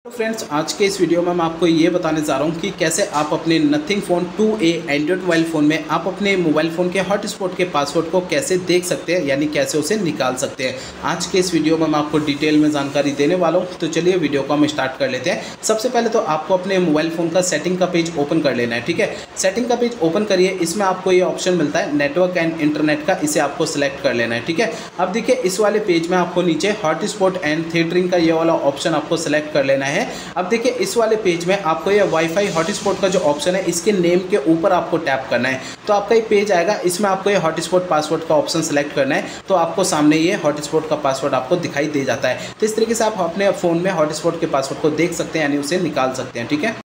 तो फ्रेंड्स, आज के इस वीडियो में मैं आपको ये बताने जा रहा हूँ कि कैसे आप अपने Nothing phone 2A Android mobile phone में आप अपने मोबाइल फ़ोन के हॉटस्पॉट के पासवर्ड को कैसे देख सकते हैं, यानी कैसे उसे निकाल सकते हैं। आज के इस वीडियो में मैं आपको डिटेल में जानकारी देने वाला हूँ। तो चलिए वीडियो को हम स्टार्ट कर लेते हैं। सबसे पहले तो आपको अपने मोबाइल फ़ोन का सेटिंग का पेज ओपन कर लेना है। ठीक है, सेटिंग का पेज ओपन करिए। इसमें आपको ये ऑप्शन मिलता है नेटवर्क एंड इंटरनेट का, इसे आपको सिलेक्ट कर लेना है। ठीक है, अब देखिए इस वाले पेज में आपको नीचे हॉटस्पॉट एंड थिएटरिंग का ये वाला ऑप्शन आपको सिलेक्ट कर लेना है। अब देखिए इस वाले पेज में आपको ये वाईफाई हॉटस्पॉट का जो ऑप्शन है, इसके नेम के ऊपर आपको टैप करना है। तो आपका ये पेज आएगा, इसमें आपको ये हॉटस्पॉट पासवर्ड का ऑप्शन सेलेक्ट करना है। तो आपको सामने ये हॉटस्पॉट का पासवर्ड आपको दिखाई दे जाता है। तो इस तरीके से आप अपने फ़ोन में हॉटस्पॉट के पासवर्ड को देख सकते हैं, यानी उसे निकाल सकते हैं। ठीक है।